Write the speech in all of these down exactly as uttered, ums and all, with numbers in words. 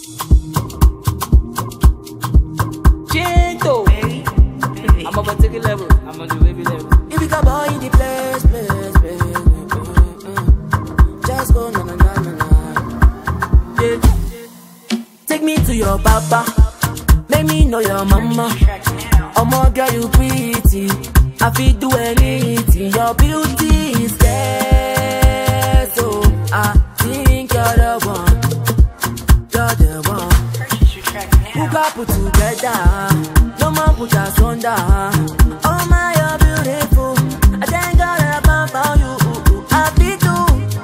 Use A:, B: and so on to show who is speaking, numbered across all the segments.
A: Chinto. I'm up a ticket level. I'm on the baby level.
B: If you come boy in the place, place, place, mm, mm. Just go na na na na na. Yeah. Take me to your papa. Make me know your mama. Oh my girl, you pretty. I feel do anything. Your beauty is there, so I think you're the one. You're the one. Who got put together? No man put us under. Oh my, you're beautiful. I thank God that I found you. I feel do,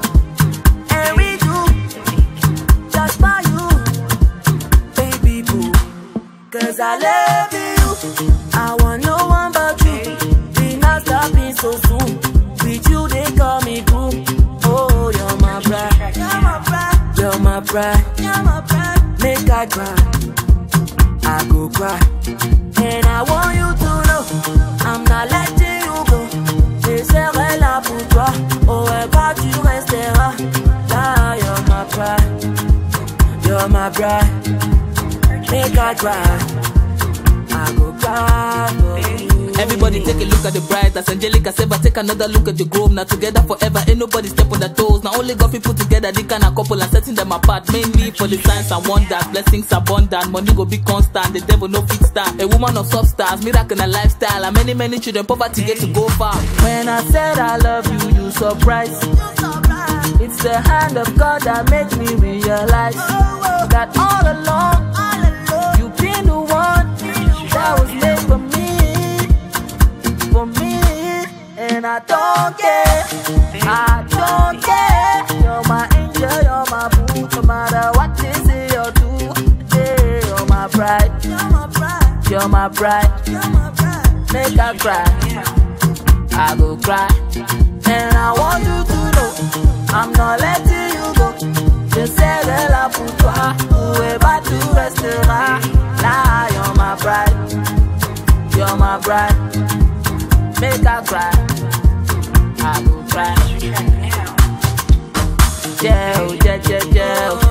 B: and we do just for you, baby boo. Cause I love you. I want no one but you. We not stopping so soon. With you they call me boo. Oh, you're my bride. You're my bride. You're my bride. You're my bride. Make I cry. I go cry. And I want you to know I'm not letting you go. Je serai là pour toi. Oh, et quand tu resteras là, you're my bride. You're my bride. Make I cry. I go cry for you.
A: Everybody take a look at the bride. As Angelica said, but take another look at the groom. Now together forever, ain't nobody step on their toes. Now only God people together, they kind of couple and setting them apart. Mainly for the signs and wonders, blessings abundant. Money go be constant, the devil no fit stand. A woman of substance, miracle and lifestyle. And many, many children, poverty get to go far. When I said I love you, you surprised. It's the hand of God that made me realize that all along, you've been the one that was made for me. For me, and I don't care, I don't care. You're my angel, you're my boo. No matter what they say or do, yeah, you're my bride. You're my bride. You're my bride. You're my bride. Make I cry, I go cry. And I want you to know I'm not letting you go. Je serai là pour toi. Whoever tu resteras. Là, you're my bride. You're my bride. Make I cry, I go cry. Yeah, yeah, yeah, yeah.